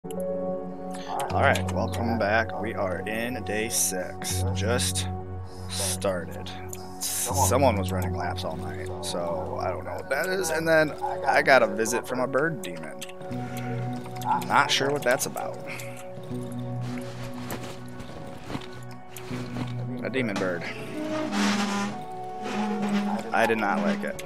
Alright, welcome back. We are in day 6. Just started. Someone was running laps all night, so I don't know what that is. And then I got a visit from a bird demon. Not sure what that's about. A demon bird. I did not like it.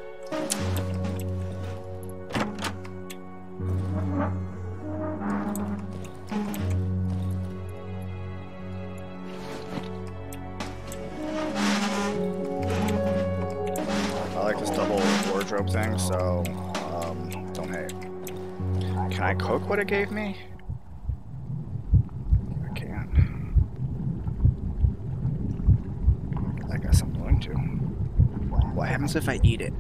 I like this double wardrobe thing, so don't hate. Can I cook what it gave me? I can't. I guess I'm going to. What happens if I eat it?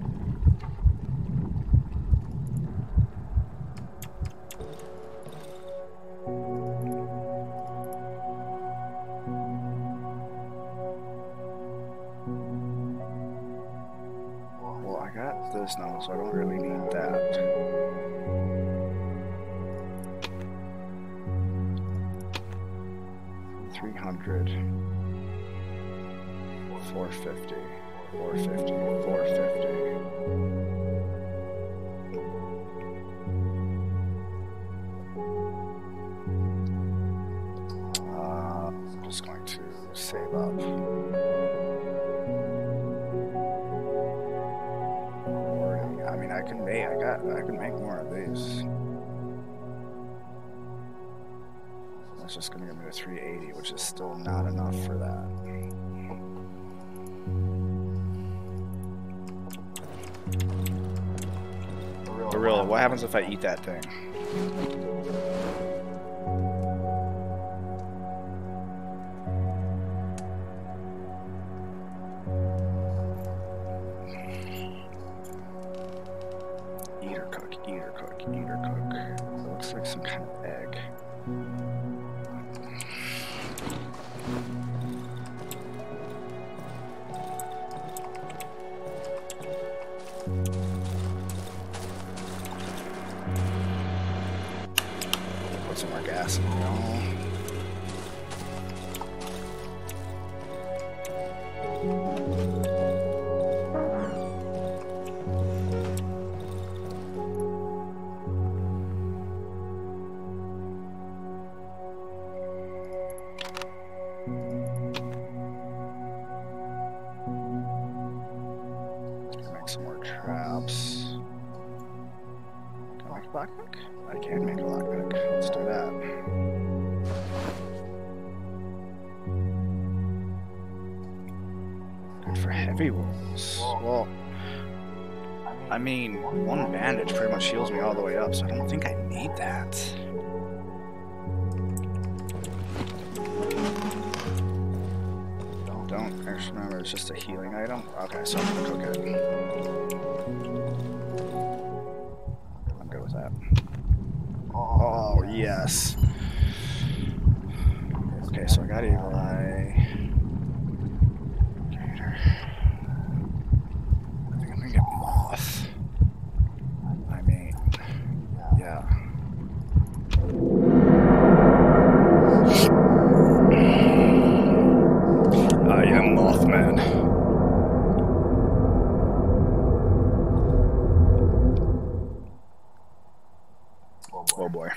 Well, I got this now, so I don't really need that. $300, $450, $450, $450. I'm just going to save up. I mean, I can make more of these. That's just gonna give me to 380, which is still not enough for that. But really, what happens if I eat that thing? Eat or cook, eat or cook, eat or cook. It looks like some kind of egg. Put some more gas in it. Some more traps. Can I make a lockpick? I can make a lockpick. Let's do that. Good for heavy wounds. Well, I mean, one bandage pretty much heals me all the way up, so I don't think I need that. Don't actually remember, it's just a healing item. Okay, so I'm gonna cook it. I'm good with that. Oh, yes. Okay, so I got Evil Eye. Gator. I think I'm gonna get Moth. I mean, yeah. I am Mothman. Oh boy.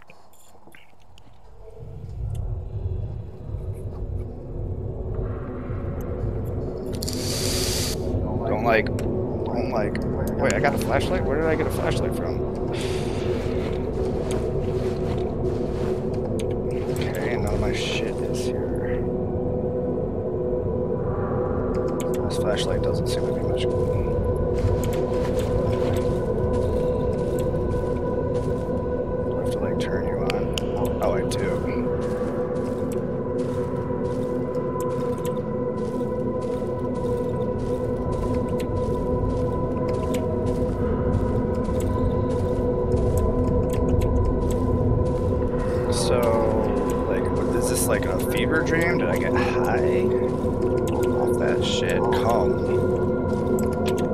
Don't like. Wait, I got a flashlight? Where did I get a flashlight from? Okay, none of my shit is here. This flashlight doesn't seem to be much good. Do I have to like turn you on? Oh, I do. So, like, is this like a fever dream? Did I get high off that shit? Come.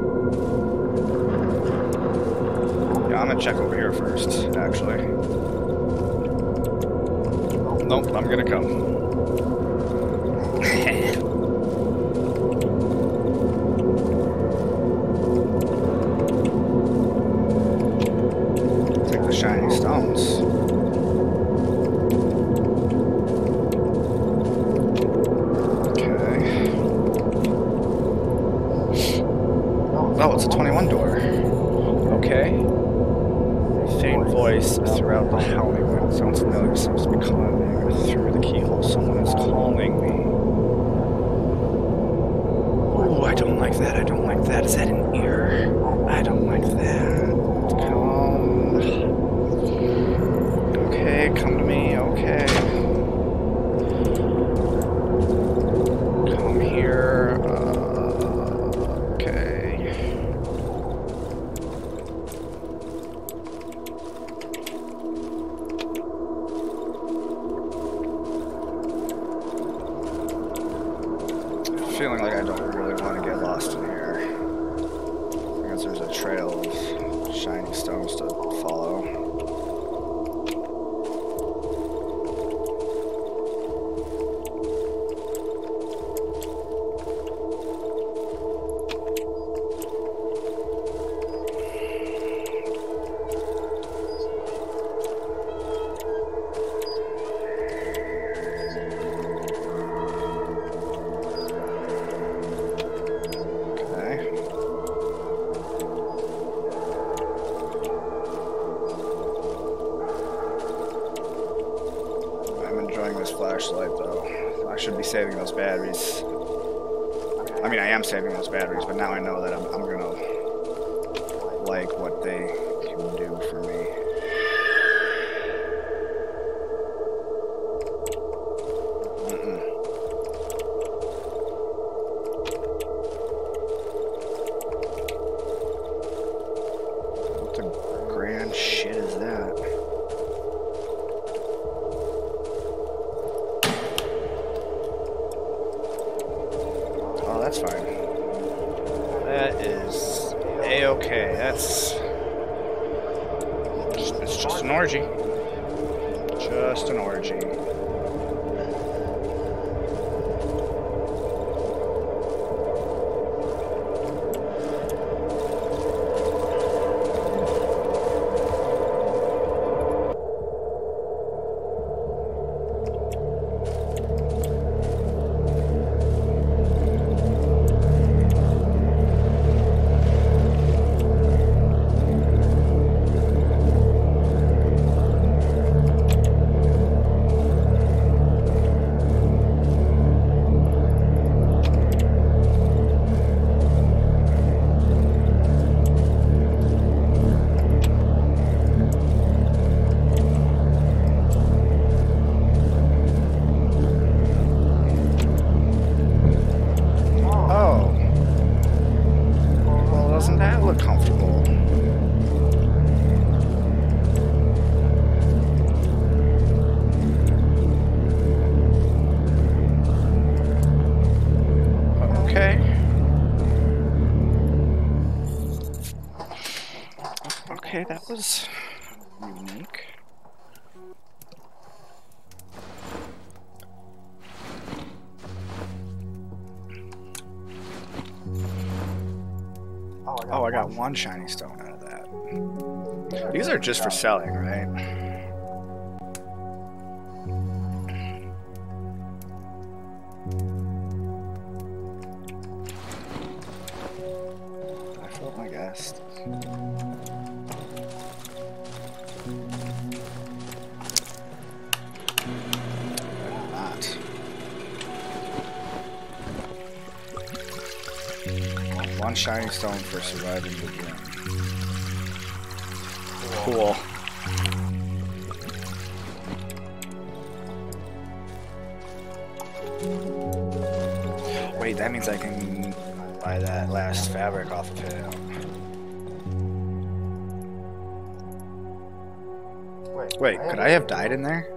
Yeah, I'm gonna check over here first, actually. Nope, I'm gonna come. Take the shiny stones. Okay. Oh, it's a 21 door. Okay. Faint voice throughout the howling wind. Sounds familiar. Seems to be calling through the keyhole. Someone is calling me. Ooh, I don't like that. I don't like that. Is that an ear? I don't like that. Come. Okay, come to me. Okay. Come here. Okay. Feeling like I don't really want to get lost in here because there's a trail of shiny stones to follow. Flashlight though. I should be saving those batteries. I mean, I am saving those batteries, but now I know that I'm gonna like what they can do for me. What the grand shit is that? That's fine. That is A-okay. It's just an orgy. Just an orgy. Okay, that was unique. Oh, I got one shiny stone out of that. These are just for selling, right? I filled my gas. One shiny stone for surviving the game. Cool. Wait, that means I can buy that last fabric off of him. Wait, could I have died in there?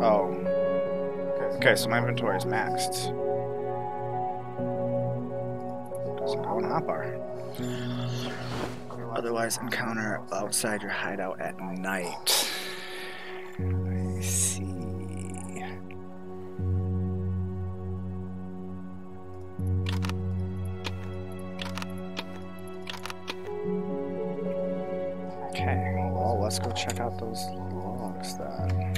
Oh. Okay, so my inventory is maxed. Doesn't go in hotbar. Otherwise, encounter outside your hideout at night. I see. Okay, well, let's go check out those logs then.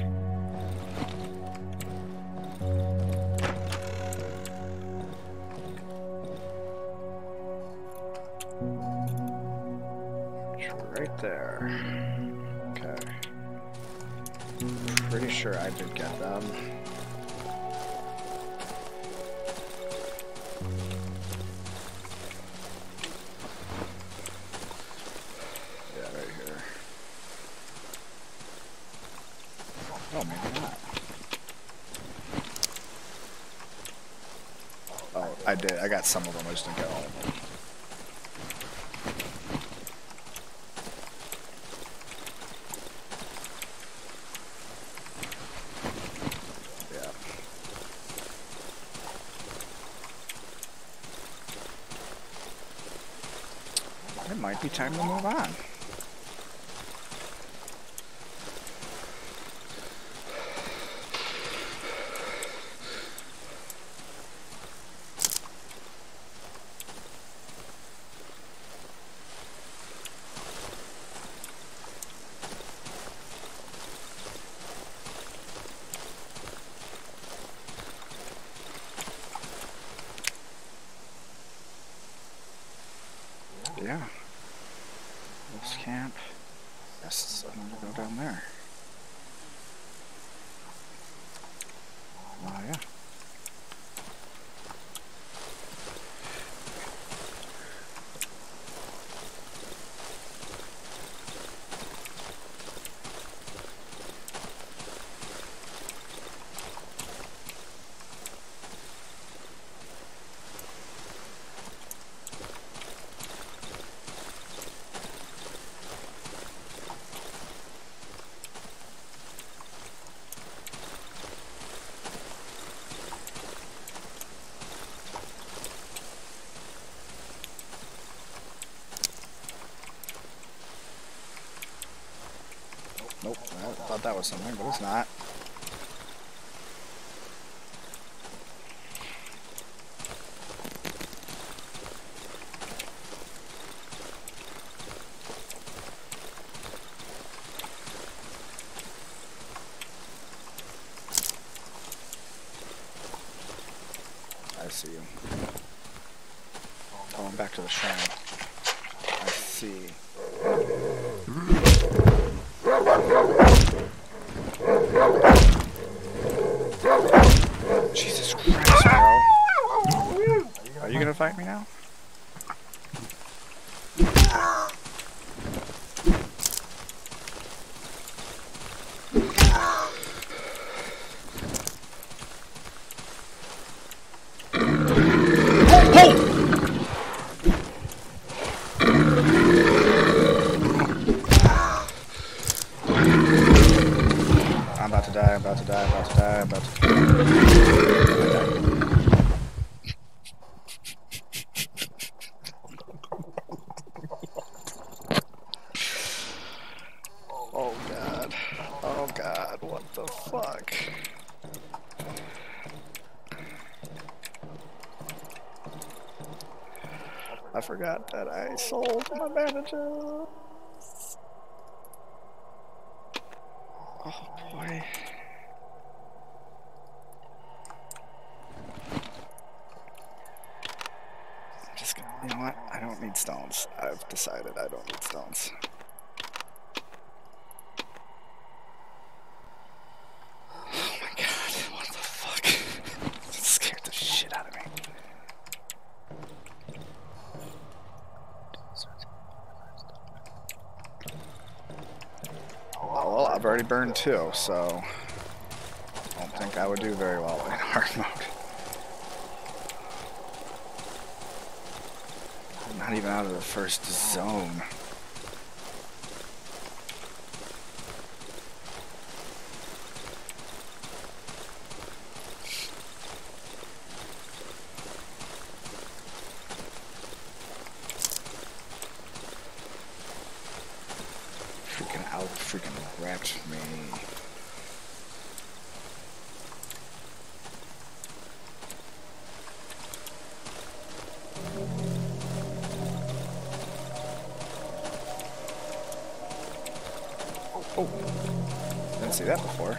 Right there. Okay. Pretty sure I did get them. Yeah, right here. Oh, maybe not. Oh, I did. I got some of them. I just didn't get all of them. It might be time to move on. Yeah. This camp. Yes, I'm gonna go down there. Oh, yeah. Nope, I thought that was something, but it's not. I see you. Going back to the shrine. I see. Jesus Christ, bro. Are you gonna fight me now? I'm about to die, I'm about to die, I'm about to die, I'm about to die. Oh god. Oh god, what the fuck? I forgot that I sold my bandages. Oh boy. I'm just gonna, you know what? I don't need stones. I've decided I don't need stones. Oh my god, what the fuck? That scared the shit out of me. Oh, well, I've already burned two, so I don't think I would do very well in hard mode. I'm not even out of the first zone. Freaking elk freaking wrecked me. Oh, didn't see that before.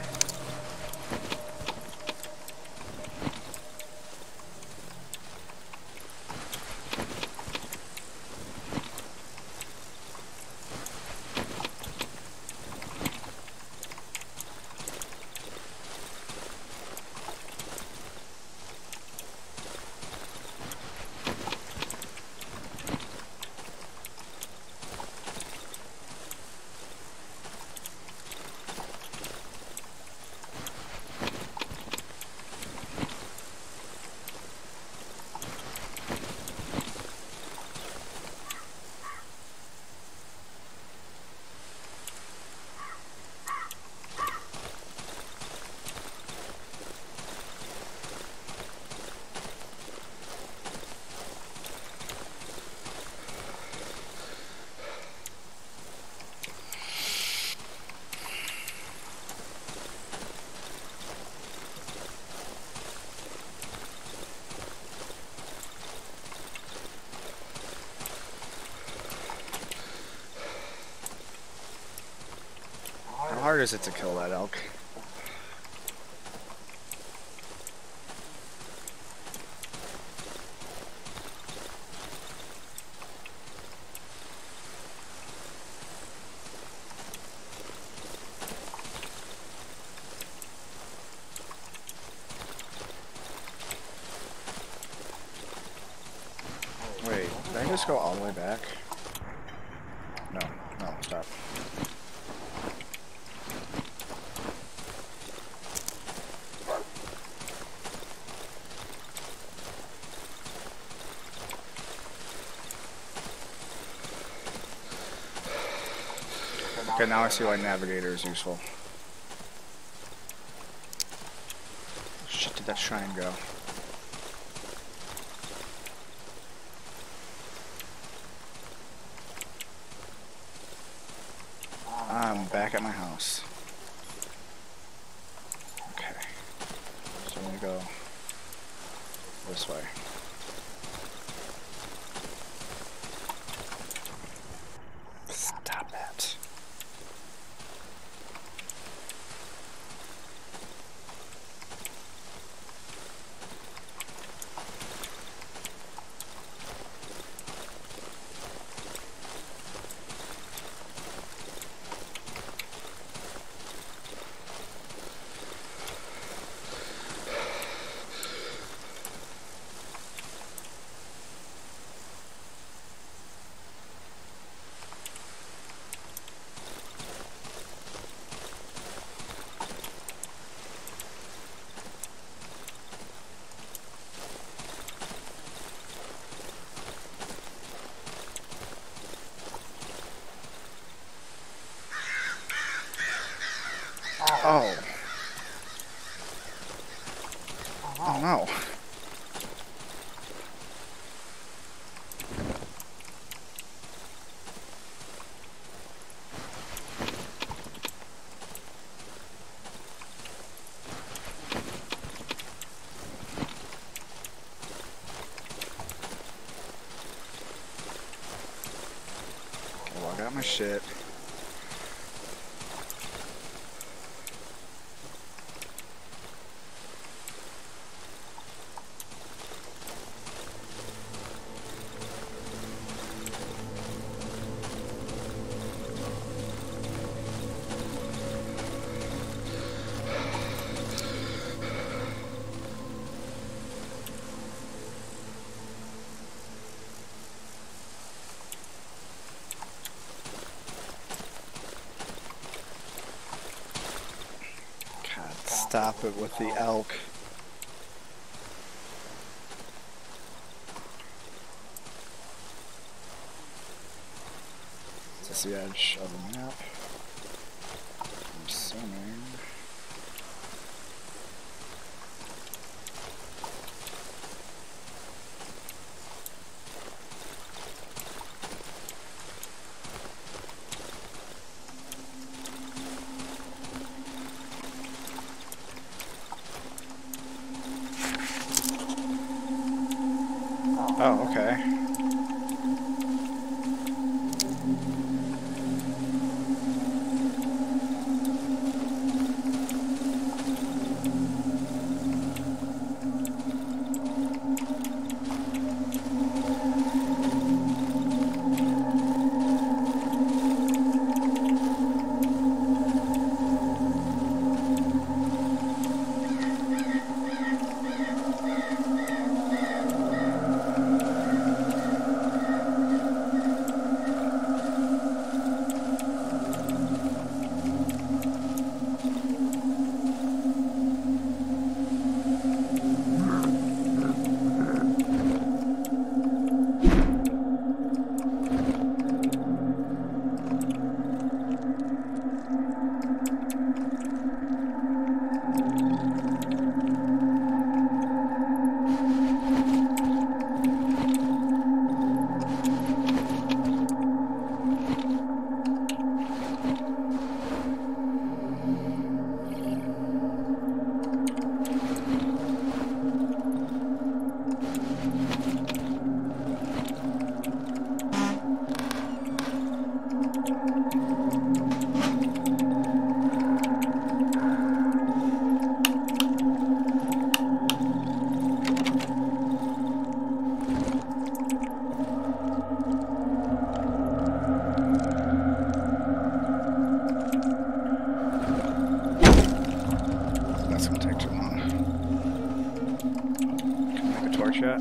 How hard is it to kill that elk? Wait, did I just go all the way back? No, stop. Okay, now I see why Navigator is useful. Shit, did that shrine go? I'm back at my house. Okay. So I'm gonna go this way. Stop it. Oh. Oh no. Okay, well, I got my shit. Stop it with the elk. Is this the edge of the map? I'm assuming. Oh, okay. Yet.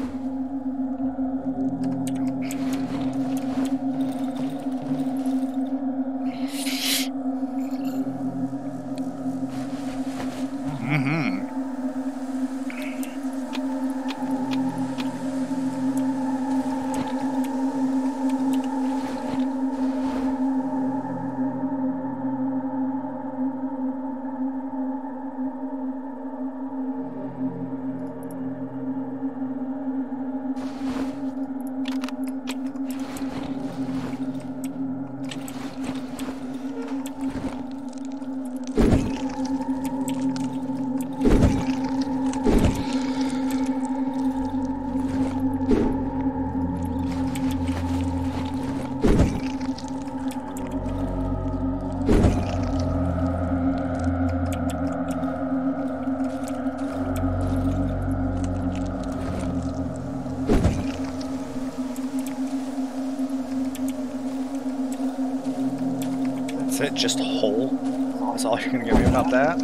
That's it? Just whole? That's all you're gonna give me about that?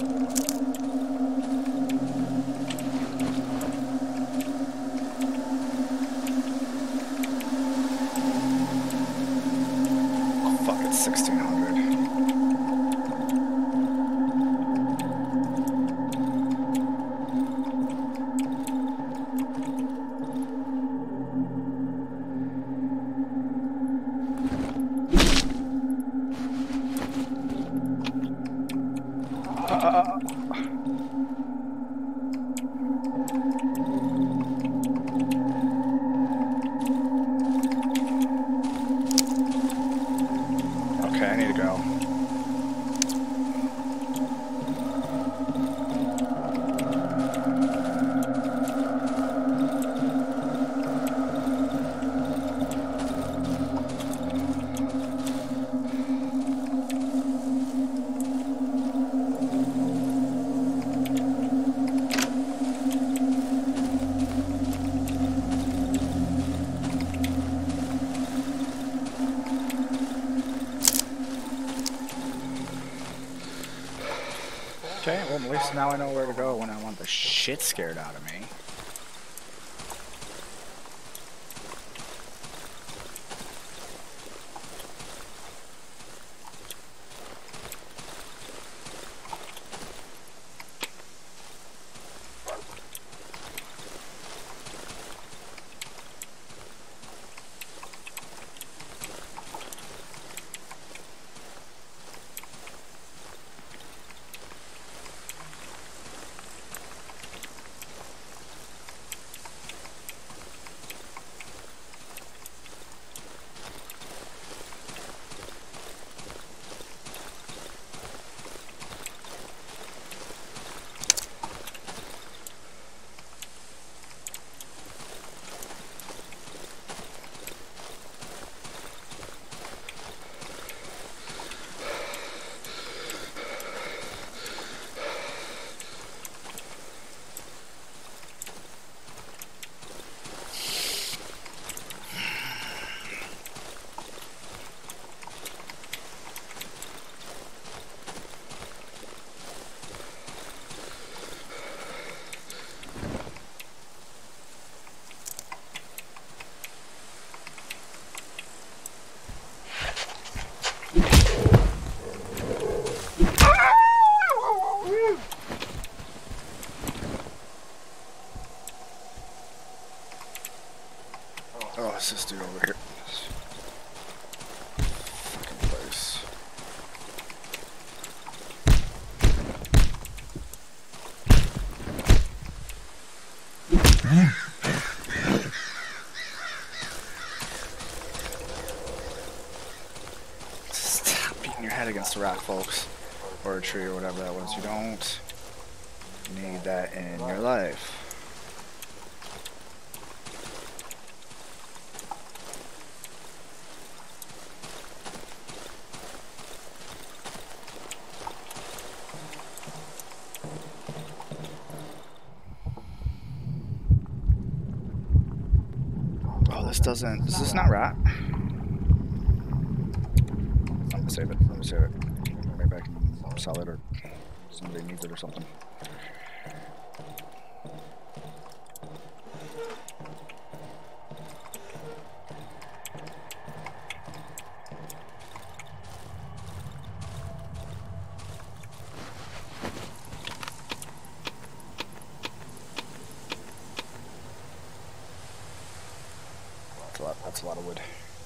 Oh, fuck, it's 1600. Okay, I need to go. Okay, well, at least now I know where to go when I want the shit scared out of me. your head against the rock, folks, or a tree or whatever that was. You don't need that in your life. Oh, does this not rot? I'm gonna save it. Maybe I can sell it or somebody needs it or something. That's a lot of wood.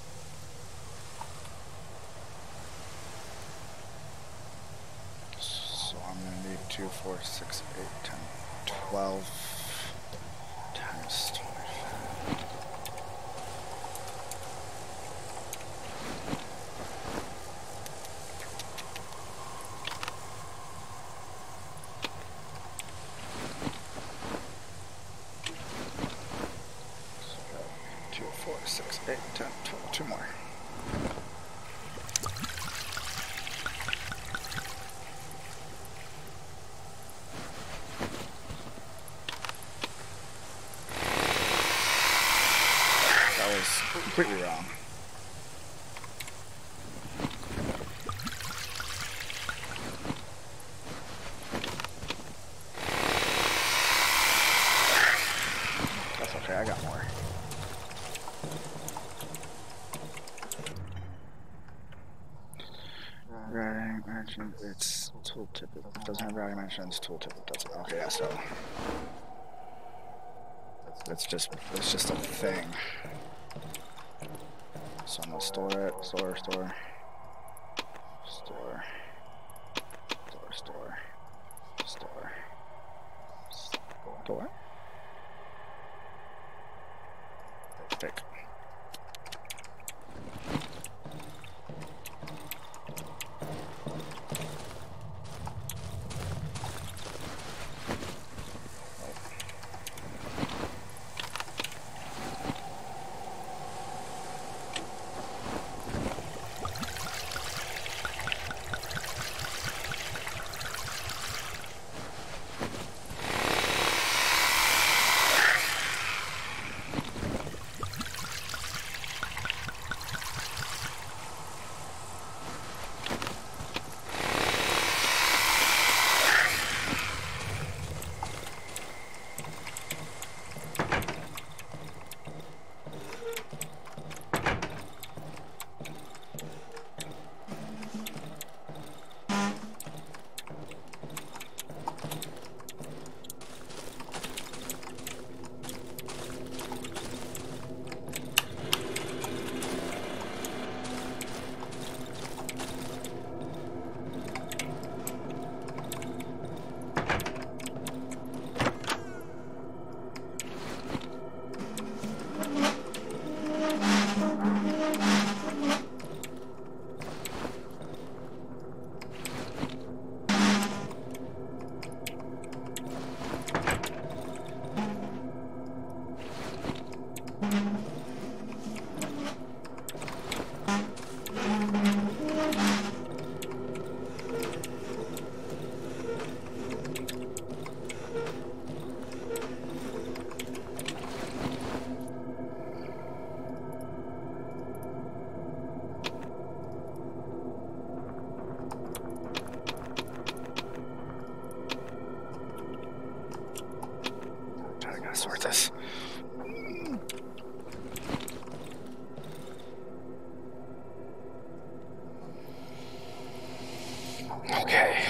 So I'm gonna need 2, 4, 6, 8, 10, 12 times 25. So 2, 4, 6, 8, 10, 12, 2 more. Completely wrong. That's okay, I got more. Routing mentioned it's tooltip. It doesn't have routing mentioned, it's tooltip. It doesn't. Okay, yeah, so it's just a thing. So I'm gonna store it, store. Pick. Sort this. Okay.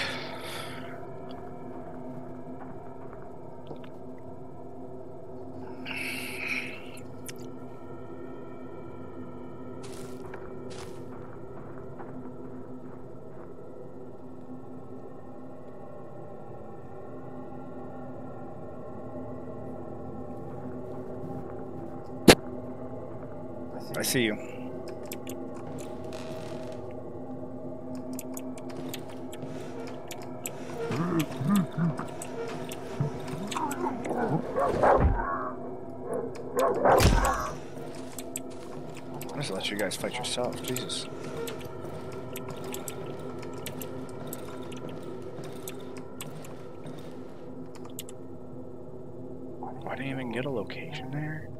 I see you. guys fight yourself. Jesus. I didn't even get a location there.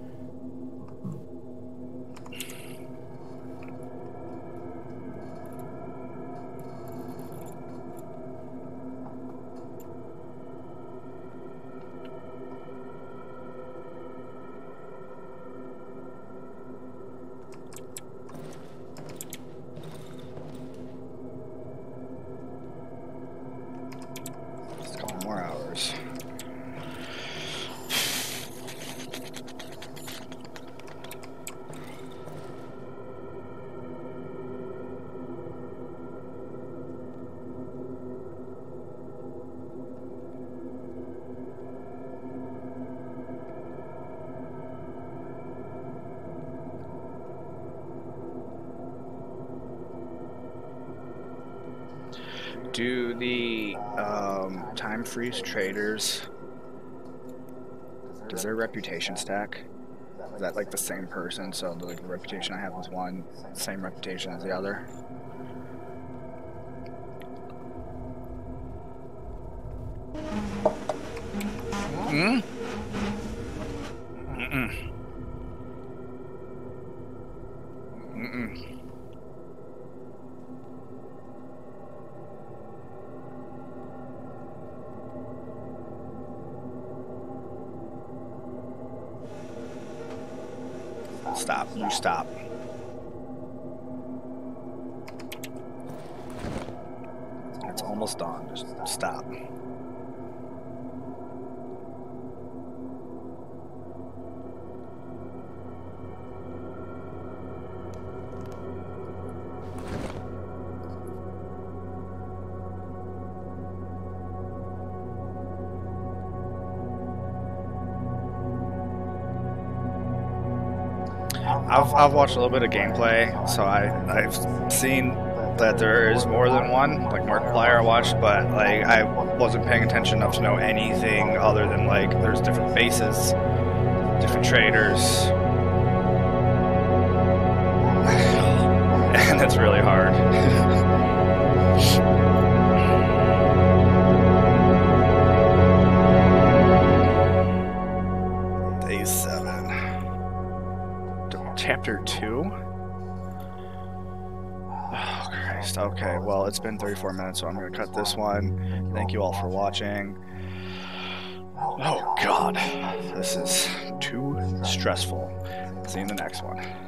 Just a couple more hours. Do the time freeze traders, does their reputation stack? Is that like the same person? So like the reputation I have with one, same reputation as the other? Hmm? Mm-mm. Mm-mm. Stop. You stop. It's almost done. Just stop. I've watched a little bit of gameplay, so I've seen that there is more than one, like Markiplier I watched, but like I wasn't paying attention enough to know anything other than like there's different bases, different traders, and it's really hard. Day 7. Chapter 2? Oh, Christ. Okay, well, it's been 34 minutes, so I'm going to cut this one. Thank you all for watching. Oh, God. This is too stressful. See you in the next one.